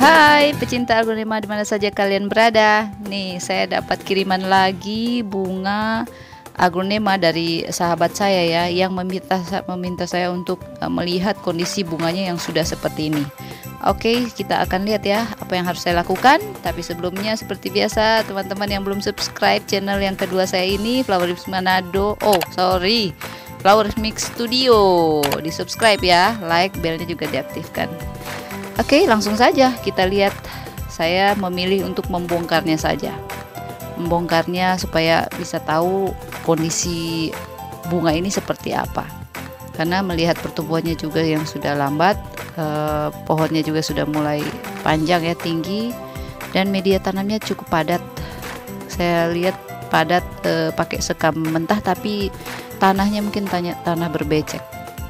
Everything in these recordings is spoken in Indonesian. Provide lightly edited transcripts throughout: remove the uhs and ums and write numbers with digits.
Hai pecinta aglonema di mana saja kalian berada. Nih saya dapat kiriman lagi bunga aglonema dari sahabat saya ya, yang meminta saya untuk melihat kondisi bunganya yang sudah seperti ini. Oke, kita akan lihat ya apa yang harus saya lakukan. Tapi sebelumnya seperti biasa, teman-teman yang belum subscribe channel yang kedua saya ini, Flower Mix Manado. Flower Mix Studio. Di subscribe ya, like, belnya juga diaktifkan. Oke, langsung saja kita lihat. Saya memilih untuk membongkarnya saja. Membongkarnya supaya bisa tahu kondisi bunga ini seperti apa. Karena melihat pertumbuhannya juga yang sudah lambat, pohonnya juga sudah mulai panjang ya, tinggi, dan media tanamnya cukup padat. Saya lihat padat, pakai sekam mentah, tapi tanahnya mungkin tanah berbecek.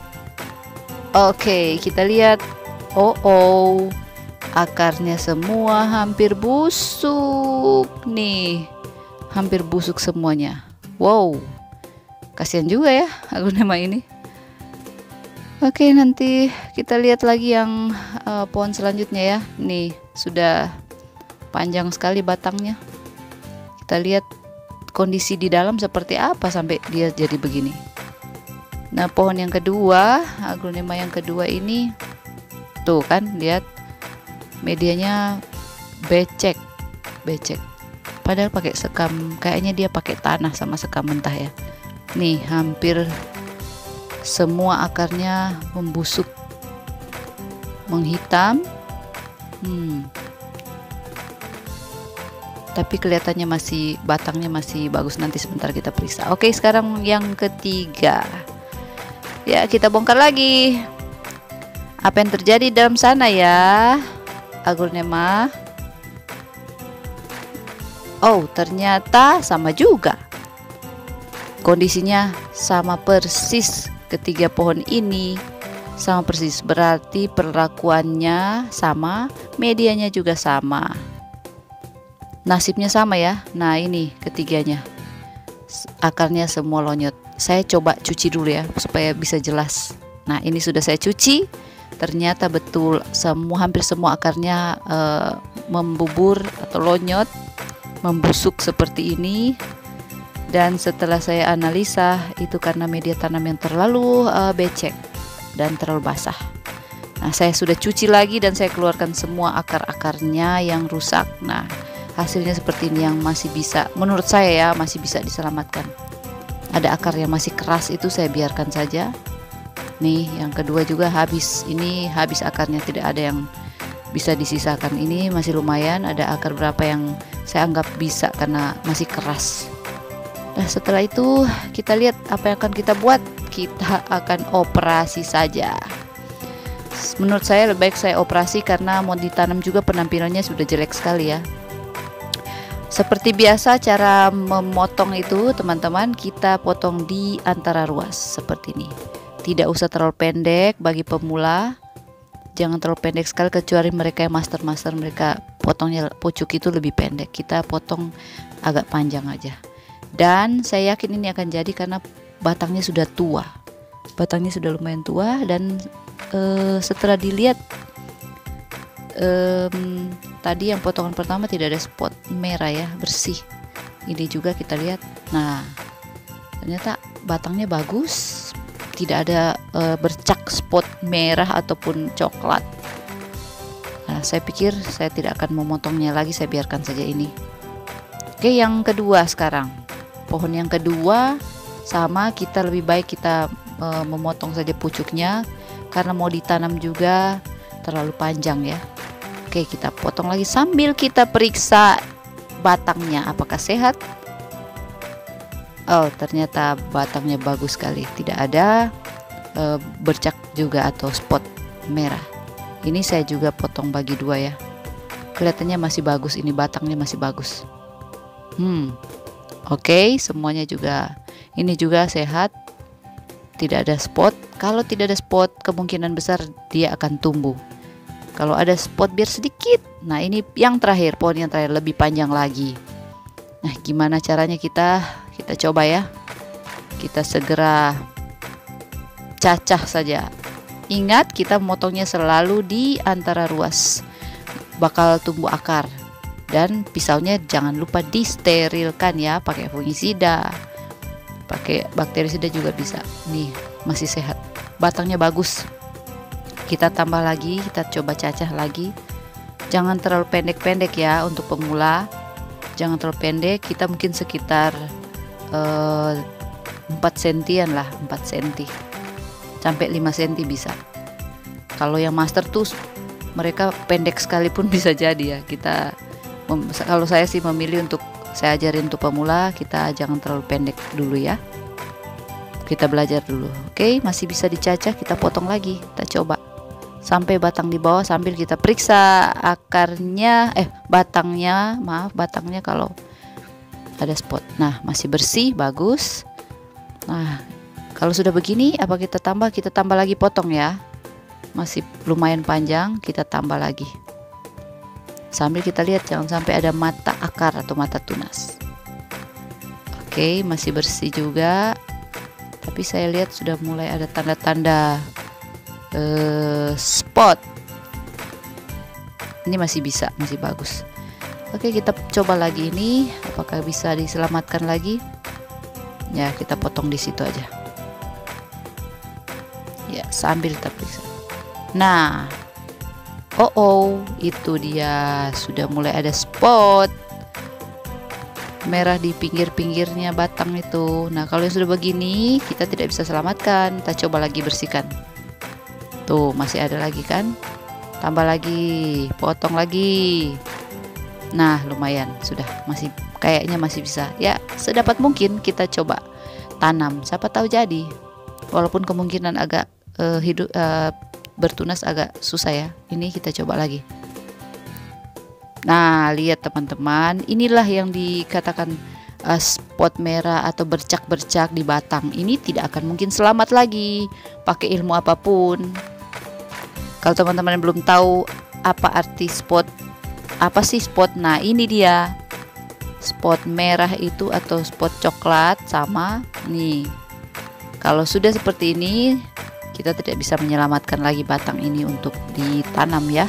Oke, kita lihat. Akarnya semua hampir busuk nih, hampir busuk semuanya. Wow, kasihan juga ya aglonema ini. Oke, nanti kita lihat lagi yang pohon selanjutnya ya. Nih sudah panjang sekali batangnya. Kita lihat kondisi di dalam seperti apa sampai dia jadi begini. Nah, pohon yang kedua, aglonema yang kedua ini, tuh kan, lihat medianya becek. Padahal pakai sekam, kayaknya dia pakai tanah sama sekam mentah ya. Nih hampir semua akarnya membusuk, menghitam. Tapi kelihatannya masih, batangnya masih bagus. Nanti sebentar kita periksa. Oke, sekarang yang ketiga. Ya, kita bongkar lagi. Apa yang terjadi dalam sana ya, aglonema? Oh, ternyata sama juga. Kondisinya sama persis, ketiga pohon ini sama persis. Berarti perlakuannya sama, medianya juga sama. Nasibnya sama ya. Nah, ini ketiganya. Akarnya semua lonyot. Saya coba cuci dulu ya supaya bisa jelas. Nah, ini sudah saya cuci. Ternyata betul hampir semua akarnya membubur atau lonyot, membusuk seperti ini. Dan setelah saya analisa, itu karena media tanam yang terlalu becek dan terlalu basah. Nah, saya sudah cuci lagi dan saya keluarkan semua akar-akarnya yang rusak. Nah, hasilnya seperti ini, yang masih bisa, menurut saya ya, masih bisa diselamatkan. Ada akar yang masih keras, itu saya biarkan saja. Nih yang kedua juga habis, ini habis akarnya, tidak ada yang bisa disisakan. Ini masih lumayan, ada akar berapa yang saya anggap bisa karena masih keras. Nah, setelah itu kita lihat apa yang akan kita buat. Kita akan operasi saja. Menurut saya lebih baik saya operasi karena mau ditanam juga penampilannya sudah jelek sekali ya. Seperti biasa cara memotong itu teman-teman, kita potong di antara ruas seperti ini. Tidak usah terlalu pendek bagi pemula. Jangan terlalu pendek sekali, kecuali mereka yang master, mereka potongnya pucuk itu lebih pendek. Kita potong agak panjang aja. Dan saya yakin ini akan jadi karena batangnya sudah tua. Batangnya sudah lumayan tua, dan setelah dilihat tadi yang potongan pertama tidak ada spot merah ya, bersih. Ini juga kita lihat. Nah, ternyata batangnya bagus. Tidak ada bercak spot merah ataupun coklat. Nah, saya pikir saya tidak akan memotongnya lagi, saya biarkan saja ini. Oke, yang kedua sekarang. Pohon yang kedua sama, kita lebih baik kita memotong saja pucuknya karena mau ditanam juga terlalu panjang ya. Oke, kita potong lagi sambil kita periksa batangnya apakah sehat. Oh, ternyata batangnya bagus sekali, tidak ada bercak juga atau spot merah. Ini saya juga potong bagi dua ya. Kelihatannya masih bagus, ini batangnya masih bagus. Oke, semuanya juga, ini juga sehat, tidak ada spot. Kalau tidak ada spot, kemungkinan besar dia akan tumbuh. Kalau ada spot biar sedikit. Nah, ini yang terakhir, pohon yang terakhir lebih panjang lagi. Nah, gimana caranya kita coba ya. Kita segera cacah saja. Ingat, kita memotongnya selalu di antara ruas. bakal tumbuh akar. Dan pisaunya jangan lupa disterilkan ya, pakai fungisida, pakai bakterisida juga bisa. Nih masih sehat, batangnya bagus. Kita tambah lagi, kita coba cacah lagi. Jangan terlalu pendek-pendek ya untuk pemula, jangan terlalu pendek. Kita mungkin sekitar 4 sentian lah, 4 senti sampai 5 senti bisa. Kalau yang master tuh mereka pendek sekalipun bisa jadi ya. Kalau saya sih memilih untuk saya ajarin untuk pemula, kita jangan terlalu pendek dulu ya. Kita belajar dulu. Oke, masih bisa dicacah, kita potong lagi. Kita coba sampai batang di bawah sambil kita periksa akarnya, batangnya kalau ada spot. Nah, masih bersih, bagus. Nah, kalau sudah begini, apa kita tambah? Kita tambah lagi potong ya. Masih lumayan panjang, kita tambah lagi. Sambil kita lihat jangan sampai ada mata akar atau mata tunas. Oke, masih bersih juga. Tapi saya lihat sudah mulai ada tanda-tanda spot. Ini masih bisa, masih bagus. Oke, kita coba lagi ini, apakah bisa diselamatkan lagi? Ya, kita potong di situ aja. Ya, sambil terperiksa. Nah, itu dia sudah mulai ada spot merah di pinggir-pinggirnya batang itu. Nah, kalau yang sudah begini kita tidak bisa selamatkan. Kita coba lagi bersihkan. Tuh, masih ada lagi kan? Tambah lagi, potong lagi. Nah, lumayan sudah, kayaknya masih bisa. Ya, sedapat mungkin kita coba tanam. Siapa tahu jadi. Walaupun kemungkinan agak bertunas agak susah ya. Ini kita coba lagi. Nah, lihat teman-teman, inilah yang dikatakan spot merah atau bercak-bercak di batang. Ini tidak akan mungkin selamat lagi pakai ilmu apapun. Kalau teman-teman belum tahu apa arti spot, apa sih spot? Nah, ini dia. Spot merah itu atau spot coklat sama nih. Kalau sudah seperti ini, kita tidak bisa menyelamatkan lagi batang ini untuk ditanam ya.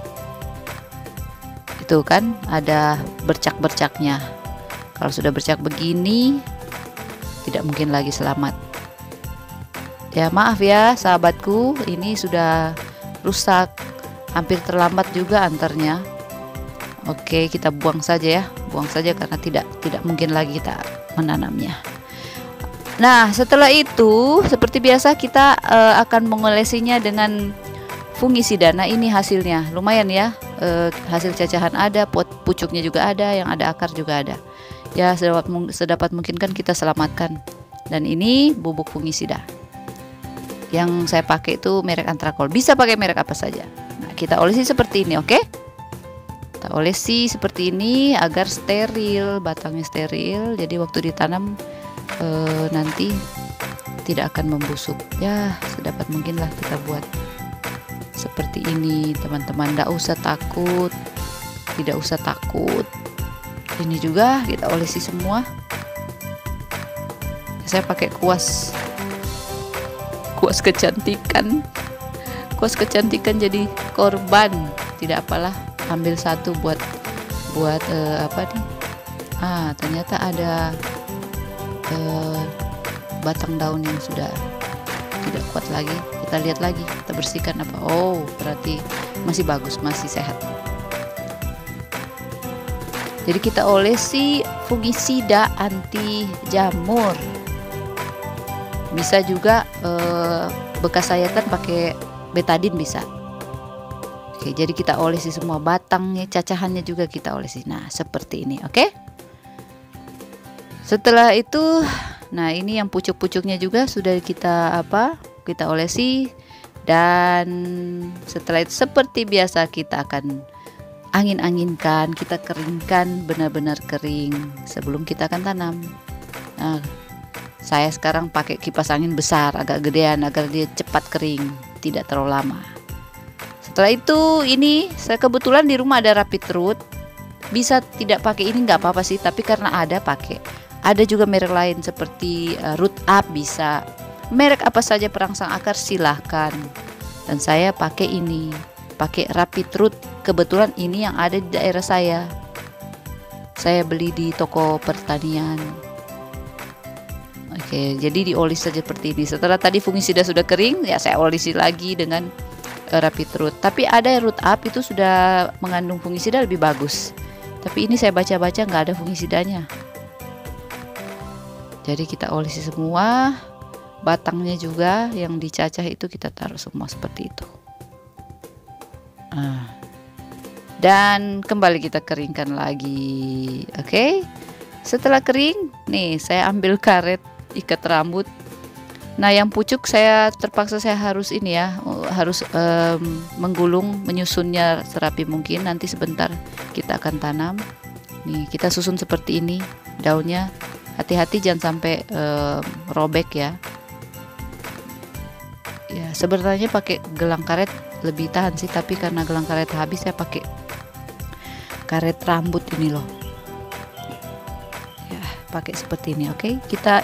Itu kan ada bercak-bercaknya. Kalau sudah bercak begini, tidak mungkin lagi selamat. Ya, maaf ya sahabatku, ini sudah rusak, hampir terlambat juga antarnya. Oke, kita buang saja ya, buang saja karena tidak mungkin lagi kita menanamnya. Nah, setelah itu seperti biasa kita akan mengolesinya dengan fungisida. Nah, ini hasilnya lumayan ya. Hasil cacahan ada, pucuknya juga ada, yang ada akar juga ada. Ya, sedapat mungkin kan kita selamatkan. Dan ini bubuk fungisida. Yang saya pakai itu merek Antrakol. Bisa pakai merek apa saja. Nah, kita olesi seperti ini, oke? Kita olesi seperti ini agar steril, batangnya steril. Jadi waktu ditanam nanti tidak akan membusuk. Ya, sedapat mungkinlah kita buat seperti ini, teman-teman. Tidak usah takut, tidak usah takut. Ini juga kita olesi semua. Saya pakai kuas kecantikan. Kuas kecantikan jadi korban. Tidak apalah, ambil satu buat apa nih? Ternyata ada batang daun yang sudah tidak kuat lagi. Kita lihat lagi, kita bersihkan apa. Oh, berarti masih bagus, masih sehat. Jadi kita olesi fungisida anti jamur. Bisa juga bekas sayatan pakai betadin bisa. Oke, jadi kita olesi semua batangnya, cacahannya juga kita olesi. Nah, seperti ini, oke? Setelah itu, nah ini yang pucuk-pucuknya juga sudah kita olesi. Dan setelah itu seperti biasa kita akan angin-anginkan, kita keringkan benar-benar kering sebelum kita akan tanam. Nah, saya sekarang pakai kipas angin besar, agak gedean agar dia cepat kering, tidak terlalu lama. Setelah itu, ini saya kebetulan di rumah ada rapid root. Bisa tidak pakai ini nggak apa-apa sih, tapi karena ada pakai. Ada juga merek lain seperti root up bisa. Merek apa saja perangsang akar silahkan. Dan saya pakai ini, pakai rapid root kebetulan ini yang ada di daerah saya. Saya beli di toko pertanian. Oke, jadi dioles saja seperti ini. Setelah tadi fungisida sudah kering, ya saya olesi lagi dengan Rapid Root. Tapi ada Root Up itu sudah mengandung fungisida lebih bagus. Tapi ini saya baca-baca nggak ada fungisidanya. Jadi kita olesi semua, batangnya juga yang dicacah itu kita taruh semua seperti itu. Dan kembali kita keringkan lagi. Oke. Setelah kering, nih saya ambil karet ikat rambut. Nah, yang pucuk saya terpaksa saya harus ini ya, harus menggulung, menyusunnya serapi mungkin. Nanti sebentar kita akan tanam. Nih, kita susun seperti ini daunnya. Hati-hati jangan sampai robek ya. Ya, sebenarnya pakai gelang karet lebih tahan sih, tapi karena gelang karet habis saya pakai karet rambut ini loh. Ya, pakai seperti ini. Oke, kita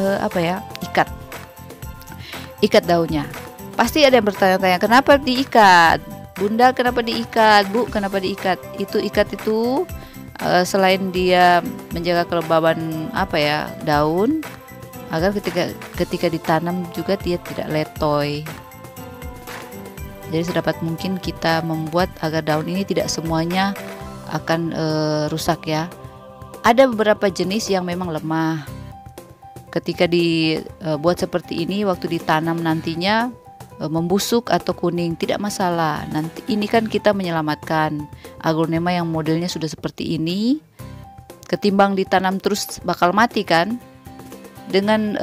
ikat daunnya. Pasti ada yang bertanya-tanya, kenapa diikat? Bunda, kenapa diikat? Bu, kenapa diikat? Itu ikat itu selain dia menjaga kelembaban daun, agar ketika ditanam juga dia tidak letoy. Jadi sedapat mungkin kita membuat agar daun ini tidak semuanya akan rusak ya. Ada beberapa jenis yang memang lemah. Ketika dibuat seperti ini, waktu ditanam nantinya membusuk atau kuning, tidak masalah. Nanti ini kan kita menyelamatkan aglonema yang modelnya sudah seperti ini. Ketimbang ditanam terus bakal mati kan. Dengan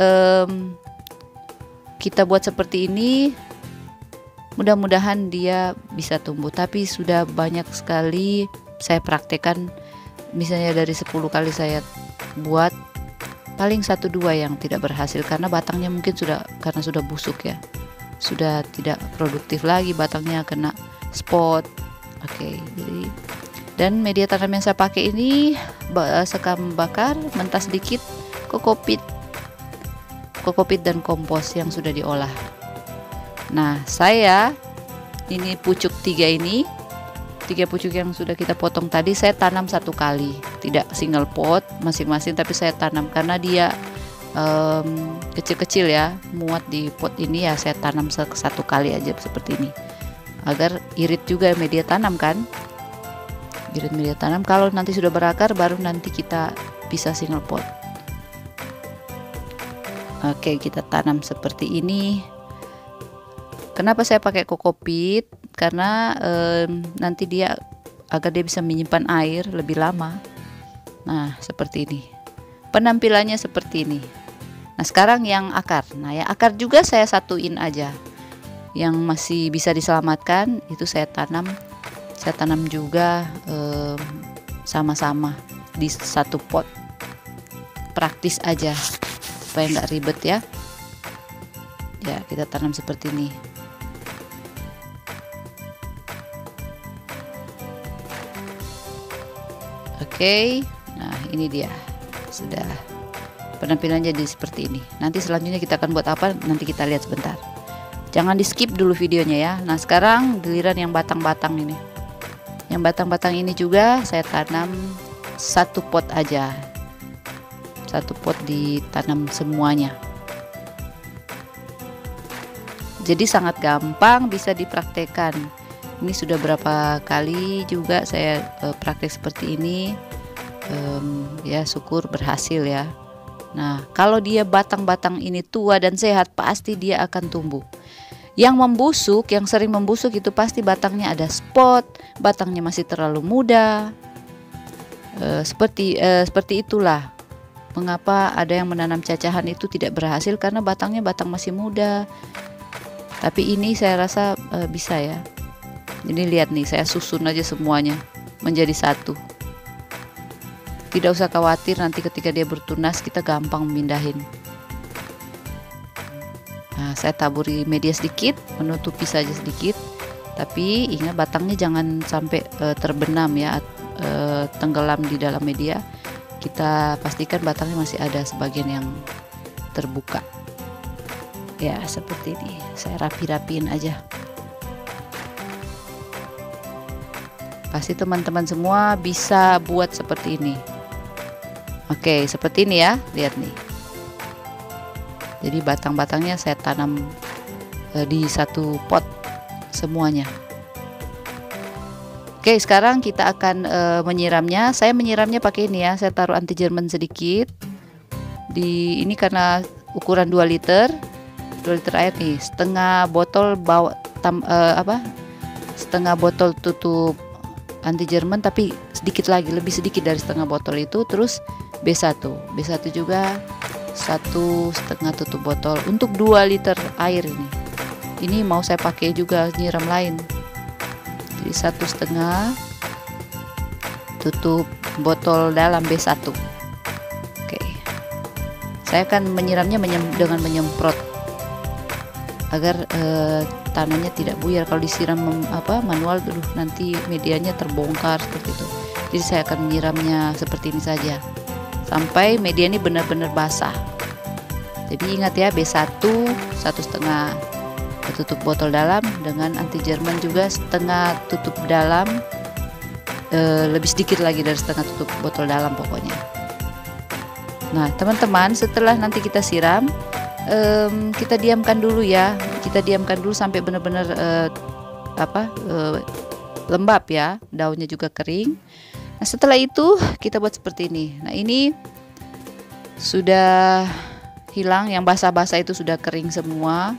kita buat seperti ini, mudah-mudahan dia bisa tumbuh. Tapi sudah banyak sekali saya praktekkan, misalnya dari 10 kali saya buat, paling 1-2 yang tidak berhasil karena batangnya mungkin sudah busuk ya, sudah tidak produktif lagi, batangnya kena spot. Oke, jadi dan media tanam yang saya pakai ini sekam bakar mentah sedikit, kokopit dan kompos yang sudah diolah. Nah, saya ini pucuk 3 pucuk yang sudah kita potong tadi saya tanam 1 kali, tidak single pot masing-masing, tapi saya tanam karena dia kecil-kecil ya, muat di pot ini ya, saya tanam 1 kali aja seperti ini, agar irit juga media tanam kan, irit media tanam. Kalau nanti sudah berakar baru nanti kita bisa single pot. Oke, kita tanam seperti ini. Kenapa saya pakai kokopit? Karena nanti dia agar dia bisa menyimpan air lebih lama. Nah, seperti ini. Penampilannya seperti ini. Nah, sekarang yang akar. Nah, yang akar juga saya satuin aja. Yang masih bisa diselamatkan itu saya tanam. Saya tanam juga sama-sama di 1 pot. Praktis aja supaya nggak ribet ya. Ya, kita tanam seperti ini. Oke, nah ini dia sudah penampilannya jadi seperti ini. Nanti selanjutnya kita akan buat apa, nanti kita lihat sebentar. Jangan di skip dulu videonya ya. Nah, sekarang giliran yang batang-batang ini. Yang batang-batang ini juga saya tanam 1 pot aja. 1 pot ditanam semuanya. Jadi sangat gampang, bisa dipraktekkan. Ini sudah berapa kali juga saya praktek seperti ini. Ya, syukur berhasil ya. Nah, kalau dia batang-batang ini tua dan sehat, pasti dia akan tumbuh. Yang membusuk, yang sering membusuk itu pasti batangnya ada spot, batangnya masih terlalu muda. Seperti itulah mengapa ada yang menanam cacahan itu tidak berhasil, karena batang masih muda. Tapi ini saya rasa bisa ya. Jadi lihat nih, saya susun aja semuanya menjadi 1. Tidak usah khawatir nanti ketika dia bertunas kita gampang memindahin. Nah, saya taburi media sedikit, menutupi saja sedikit. Tapi ingat batangnya jangan sampai terbenam ya, tenggelam di dalam media. Kita pastikan batangnya masih ada sebagian yang terbuka. Ya, seperti ini. Saya rapi-rapiin aja. Pasti teman-teman semua bisa buat seperti ini. Oke, seperti ini ya, lihat nih. Jadi batang-batangnya saya tanam di satu pot semuanya. Oke, sekarang kita akan menyiramnya. Saya menyiramnya pakai ini ya. Saya taruh anti Jerman sedikit. Ini karena ukuran 2 liter. 2 liter air nih, setengah botol setengah botol tutup anti Jerman, tapi sedikit lagi, lebih sedikit dari setengah botol itu. Terus B1 juga 1,5 tutup botol untuk 2 liter air ini. Ini mau saya pakai juga nyiram lain. Jadi 1,5 tutup botol dalam B1. Oke. Saya akan menyiramnya dengan menyemprot agar tanahnya tidak buyar. Kalau disiram manual, nanti medianya terbongkar seperti itu. Jadi saya akan menyiramnya seperti ini saja sampai media ini benar-benar basah. Jadi ingat ya, B1 1,5 tutup botol dalam dengan anti Jerman juga setengah tutup dalam, lebih sedikit lagi dari setengah tutup botol dalam pokoknya. Nah teman-teman, setelah nanti kita siram, kita diamkan dulu ya. Kita diamkan dulu sampai benar-benar lembab ya, daunnya juga kering. Nah setelah itu kita buat seperti ini. Nah ini sudah hilang, yang basah-basah itu sudah kering semua.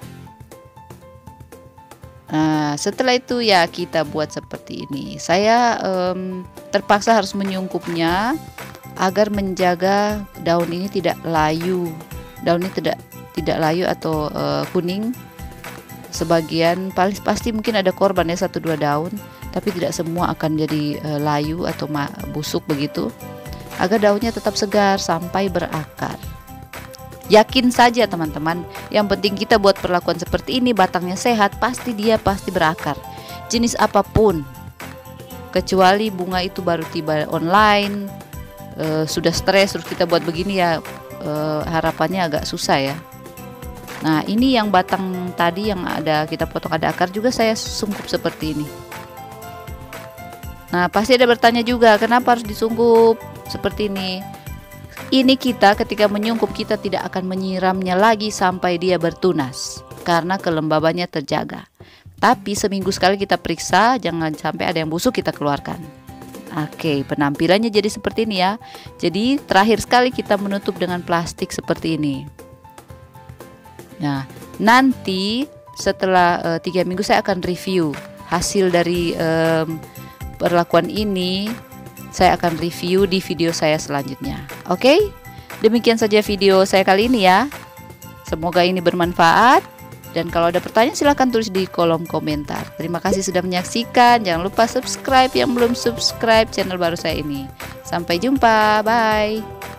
Nah setelah itu ya kita buat seperti ini. Saya terpaksa harus menyungkupnya agar menjaga daun ini tidak layu. Daun ini tidak layu atau kuning. Sebagian pasti mungkin ada korban ya, 1-2 daun, tapi tidak semua akan jadi layu atau busuk begitu. Agar daunnya tetap segar sampai berakar. Yakin saja teman-teman, yang penting kita buat perlakuan seperti ini, batangnya sehat, pasti berakar. Jenis apapun, kecuali bunga itu baru tiba online, sudah stres terus kita buat begini ya, harapannya agak susah ya. Nah ini yang batang tadi yang kita potong ada akar juga saya sungkup seperti ini. Nah pasti ada bertanya juga, kenapa harus disungkup seperti ini? Ini kita ketika menyungkup, kita tidak akan menyiramnya lagi sampai dia bertunas karena kelembabannya terjaga. Tapi seminggu sekali kita periksa, jangan sampai ada yang busuk kita keluarkan. Oke, penampilannya jadi seperti ini ya. Jadi terakhir sekali kita menutup dengan plastik seperti ini. Nah nanti setelah 3 minggu saya akan review hasil dari perlakuan ini. Saya akan review di video saya selanjutnya. Oke, demikian saja video saya kali ini ya. Semoga ini bermanfaat. Dan kalau ada pertanyaan silahkan tulis di kolom komentar. Terima kasih sudah menyaksikan. Jangan lupa subscribe yang belum subscribe channel baru saya ini. Sampai jumpa, bye.